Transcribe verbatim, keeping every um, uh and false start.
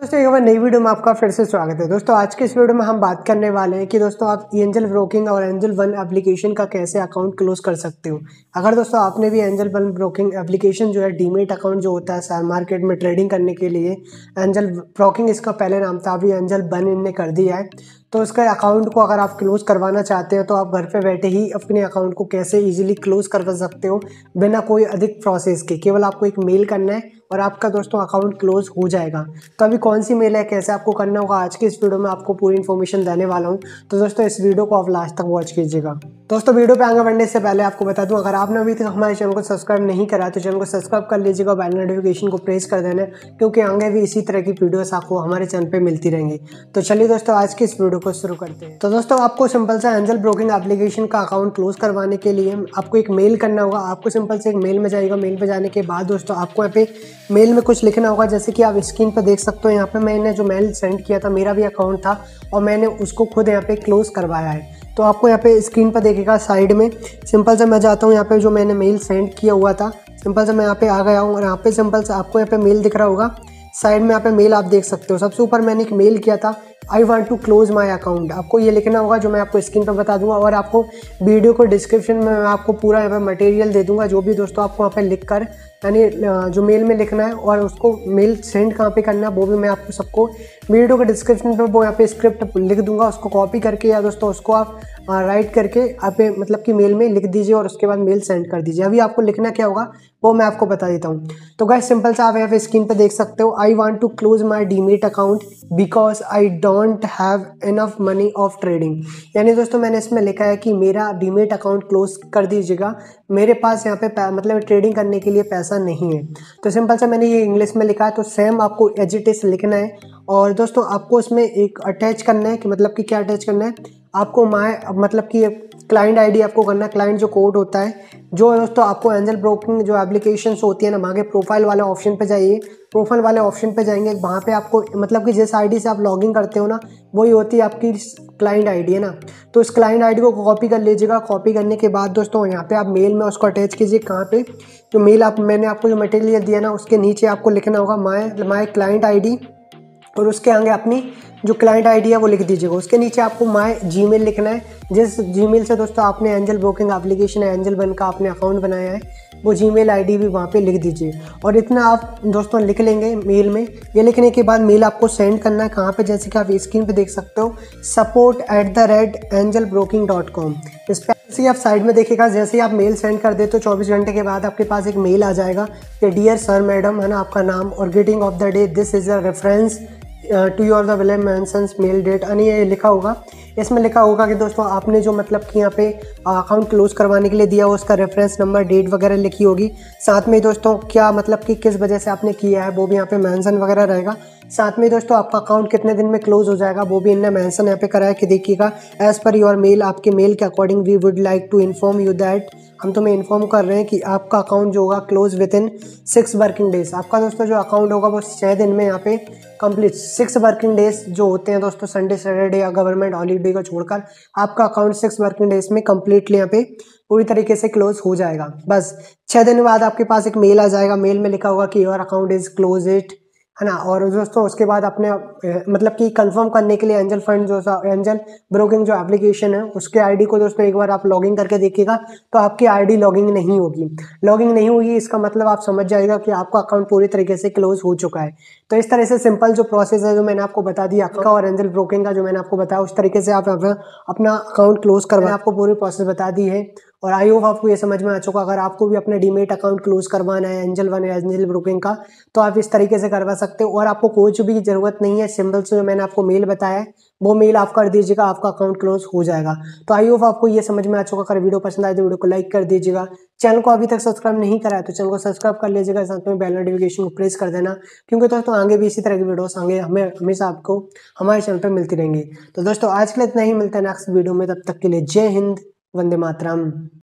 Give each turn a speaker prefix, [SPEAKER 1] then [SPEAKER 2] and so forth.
[SPEAKER 1] दोस्तों एक बार नई वीडियो में आपका फिर से स्वागत है। दोस्तों आज के इस वीडियो में हम बात करने वाले हैं कि दोस्तों आप एंजल ब्रोकिंग और एंजल वन एप्लीकेशन का कैसे अकाउंट क्लोज कर सकते हो। अगर दोस्तों आपने भी एंजल वन ब्रोकिंग एप्लीकेशन जो है डीमेट अकाउंट जो होता है शेयर मार्केट में ट्रेडिंग करने के लिए, एंजल ब्रोकिंग इसका पहले नाम था, अभी एंजल वन इनने कर दिया है। तो इसका अकाउंट को अगर आप क्लोज करवाना चाहते हो तो आप घर पे बैठे ही अपने अकाउंट को कैसे इजीली क्लोज करवा सकते हो बिना कोई अधिक प्रोसेस के। केवल आपको एक मेल करना है और आपका दोस्तों अकाउंट क्लोज हो जाएगा। तो अभी कौन सी मेल है, कैसे आपको करना होगा, आज के इस वीडियो में आपको पूरी इन्फॉर्मेशन देने वाला हूं। तो दोस्तों इस वीडियो को आप लास्ट तक वॉच कीजिएगा। दोस्तों वीडियो पे आगे बढ़ने से पहले आपको बता दूं, अगर आपने अभी तक हमारे चैनल को सब्सक्राइब नहीं करा तो चैनल को सब्सक्राइब कर लीजिएगा, बेल नोटिफिकेशन को प्रेस कर देना, क्योंकि आगे भी इसी तरह की वीडियोस आपको हमारे चैनल पे मिलती रहेंगी। तो चलिए दोस्तों आज की इस वीडियो को शुरू करते हैं। तो दोस्तों आपको सिंपल सा एंजल ब्रोकिंग एप्लीकेशन का अकाउंट क्लोज करवाने के लिए आपको एक मेल करना होगा। आपको सिंपल से एक मेल में जाएगा। मेल पे जाने के बाद दोस्तों आपको यहाँ पे मेल में कुछ लिखना होगा, जैसे कि आप स्क्रीन पर देख सकते हो। यहाँ पे मैंने जो मेल सेंड किया था, मेरा भी अकाउंट था और मैंने उसको खुद यहाँ पे क्लोज करवाया है। तो आपको यहाँ पे स्क्रीन पर देखेगा साइड में, सिंपल से मैं जाता हूँ यहाँ पे जो मैंने मेल सेंड किया हुआ था, सिंपल से मैं यहाँ पे आ गया हूँ और यहाँ पे सिंपल से आपको यहाँ पे मेल दिख रहा होगा साइड में। यहाँ पे मेल आप देख सकते हो, सबसे ऊपर मैंने एक मेल किया था, I want to close my account. आपको ये लिखना होगा जो मैं आपको स्क्रीन पर बता दूंगा, और आपको वीडियो को डिस्क्रिप्शन में मैं आपको पूरा यहाँ पे मटेरियल दे दूंगा, जो भी दोस्तों आपको वहाँ पे लिख कर यानी जो मेल में लिखना है और उसको मेल सेंड कहाँ पे करना है वो भी मैं आपको सबको वीडियो के डिस्क्रिप्शन पे वो यहाँ पे स्क्रिप्ट लिख दूंगा। उसको कॉपी करके या दोस्तों उसको आप राइट करके आप मतलब कि मेल में लिख दीजिए और उसके बाद मेल सेंड कर दीजिए। अभी आपको लिखना क्या होगा वो मैं आपको बता देता हूँ। तो गाइस सिंपल सा आप यहाँ पे स्क्रीन पे देख सकते हो, I want to close my demat account because I don't have enough money of trading. यानी दोस्तों मैंने इसमें लिखा है कि मेरा डीमेट अकाउंट क्लोज कर दीजिएगा, मेरे पास यहाँ पे मतलब ट्रेडिंग करने के लिए पैसा नहीं है। तो सिंपल सा मैंने ये इंग्लिश में लिखा है, तो सेम आपको एज इट इज लिखना है। और दोस्तों आपको इसमें एक अटैच करना है कि मतलब कि क्या अटैच करना है, आपको माय मतलब कि क्लाइंट आईडी आपको करना है, क्लाइंट जो कोड होता है जो दोस्तों आपको एंजल ब्रोकिंग जो एप्लीकेशंस होती है ना, वहाँ के प्रोफाइल वाले ऑप्शन पे जाइए। प्रोफाइल वाले ऑप्शन पे जाएंगे, वहाँ पे आपको मतलब कि जिस आईडी से आप लॉगिन करते हो ना वही होती है आपकी क्लाइंट आईडी है ना। तो इस क्लाइंट आईडी को कॉपी कर लीजिएगा। कॉपी करने के बाद दोस्तों यहाँ पे आप मेल में उसको अटैच कीजिए। कहाँ पे जो मेल आप मैंने आपको जो मटेरियल दिया ना उसके नीचे आपको लिखना होगा माय माय क्लाइंट आईडी, और उसके आगे अपनी जो क्लाइंट आईडी है वो लिख दीजिएगा। उसके नीचे आपको माय जीमेल लिखना है, जिस जीमेल से दोस्तों आपने एंजल ब्रोकिंग एप्लीकेशन है एंजल वन का आपने अकाउंट बनाया है वो जीमेल आईडी भी वहाँ पे लिख दीजिए। और इतना आप दोस्तों लिख लेंगे मेल में। ये लिखने के बाद मेल आपको सेंड करना है कहाँ पे, जैसे कि आप स्क्रीन पे देख सकते हो, support at the rate Angel Broking dot com. इस पर जैसे आप साइड में देखिएगा, जैसे ही आप मेल सेंड कर देते हो चौबीस घंटे के बाद आपके पास एक मेल आ जाएगा कि डियर सर मैडम है ना आपका नाम, और getting of the day this is a reference to your the ville mentions mail date, यानी ये लिखा होगा। इसमें लिखा होगा कि दोस्तों आपने जो मतलब कि यहाँ पे अकाउंट क्लोज करवाने के लिए दिया हो उसका रेफरेंस नंबर, डेट वगैरह लिखी होगी। साथ में दोस्तों क्या मतलब कि किस वजह से आपने किया है वो भी यहाँ पे मेंशन वगैरह रहेगा। साथ में दोस्तों आपका अकाउंट कितने दिन में क्लोज हो जाएगा वो भी इनने मेंशन यहाँ पे करा है कि देखिएगा, एज पर योर मेल, आपके मेल के according we would like to inform you that, हम तुम्हें इन्फॉर्म कर रहे हैं कि आपका अकाउंट जो होगा close within six working days. आपका दोस्तों जो अकाउंट होगा वो छः दिन में यहाँ पे कंप्लीट, सिक्स वर्किंग डेज जो होते हैं दोस्तों, संडे सैटरडे या गवर्नमेंट हॉलीडे को छोड़कर आपका अकाउंट सिक्स वर्किंग डेज में कंप्लीटली यहाँ पे पूरी तरीके से क्लोज हो जाएगा। बस छः दिन बाद आपके पास एक मेल आ जाएगा, मेल में लिखा होगा कि your account is close it, है ना। और दोस्तों उसके बाद अपने मतलब कि कंफर्म करने के लिए एंजल फंड जो एंजल ब्रोकिंग जो एप्लीकेशन है उसके आईडी को दोस्तों एक बार आप लॉगिन करके देखिएगा, तो आपकी आईडी लॉगिंग नहीं होगी। लॉगिंग नहीं होगी इसका मतलब आप समझ जाएगा कि आपका अकाउंट पूरी तरीके से क्लोज हो चुका है। तो इस तरह से सिंपल जो प्रोसेस है जो मैंने आपको बता दिया आपका और एंजल ब्रोकिंग का जो मैंने आपको बताया, उस तरीके से आप अपना अकाउंट क्लोज करवाएं। आपको पूरी प्रोसेस बता दी है और आई होप आपको ये समझ में आ चुका। अगर आपको भी अपना डीमेट अकाउंट क्लोज करवाना है एंजल वन या एंजल ब्रोकिंग का, तो आप इस तरीके से करवा सकते हो। और आपको कोई भी जरूरत नहीं है, सिंपल से जो मैंने आपको मेल बताया है वो मेल आप कर दीजिएगा, आपका अकाउंट क्लोज हो जाएगा। तो आई होप आपको ये समझ में आ चुका। अगर वीडियो पसंद आए तो वीडियो को लाइक कर दीजिएगा। चैनल को अभी तक सब्सक्राइब नहीं करा है तो चैनल को सब्सक्राइब कर लीजिएगा, साथ में बेल नोटिफिकेशन को प्रेस कर देना, क्योंकि दोस्तों आगे भी इसी तरह की वीडियोस आगे हमें हमेशा आपको हमारे चैनल पर मिलती रहेंगी। तो दोस्तों आज के लिए इतना ही, मिलता है नेक्स्ट वीडियो में, तब तक के लिए जय हिंद, वंदे मातरम।